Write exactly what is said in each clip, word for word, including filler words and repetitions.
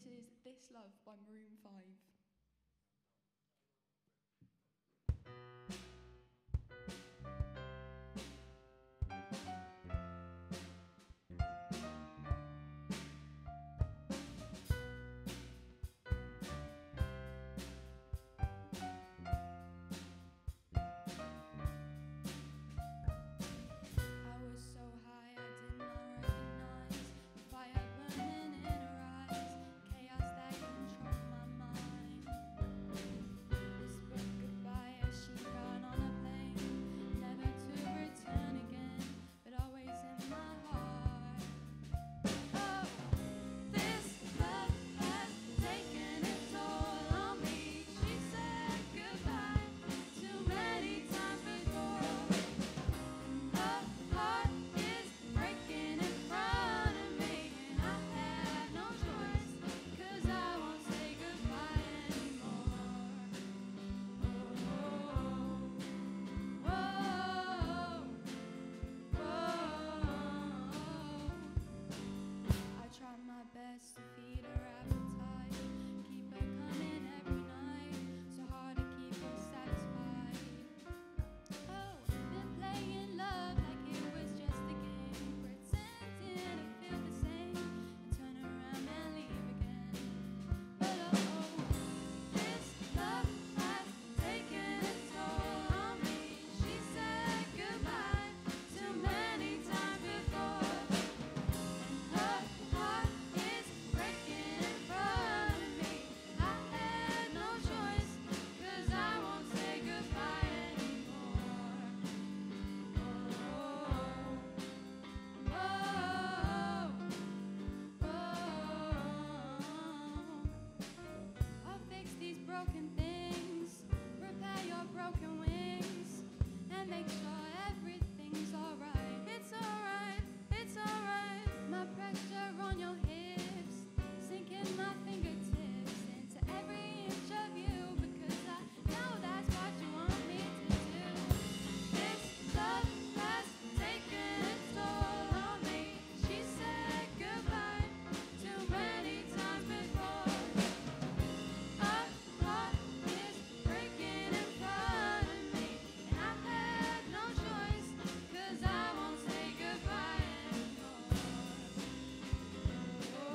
This is This Love by Maroon five. Best to feed her appetite, keep her coming every night, so hard to keep her satisfied. Oh, been playing love like it was just a game, pretending to feel the same, and turn around and leave again. But oh, this love has taken its toll on me. She said goodbye too many times before, and her heart breaking in front of me. I had no choice, 'cause I won't say goodbye anymore. Oh, oh, oh, oh. I'll fix these broken things, repair your broken wings, and make sure everything's alright. It's alright, it's alright. My pressure on your hips, sinking my fingertips into every inch of you, because I know that's what you want me to do. This love has taken its toll on me. She said goodbye too many times before. Her heart is breaking in front of me, and I had no choice, 'cause I won't say goodbye anymore. Oh,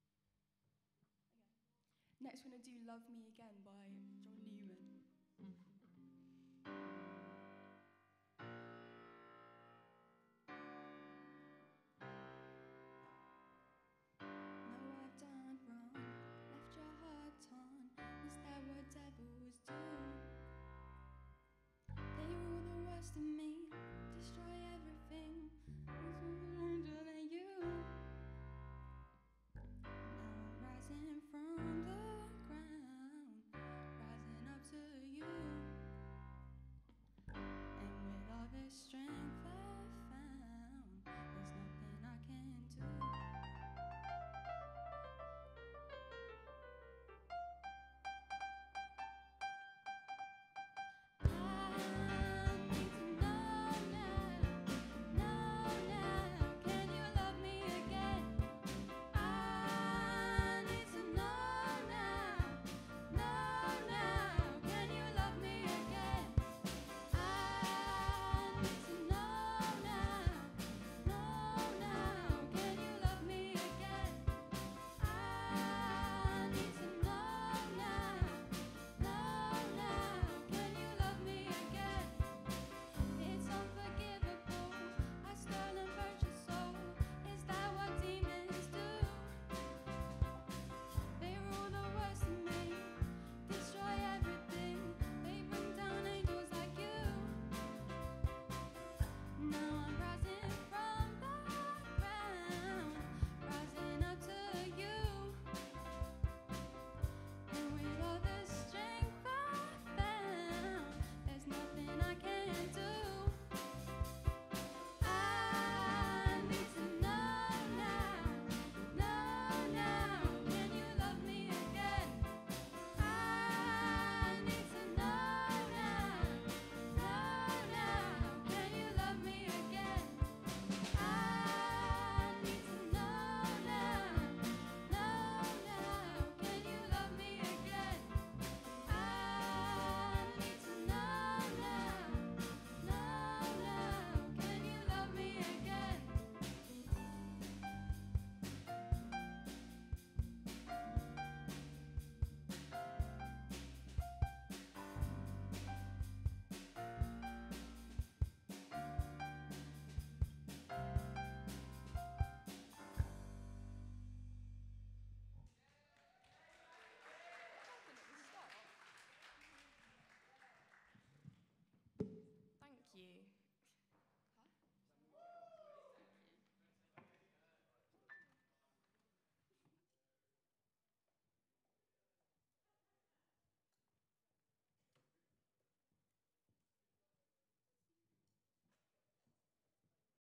Next, we're going to do Love Me Again by John Newman.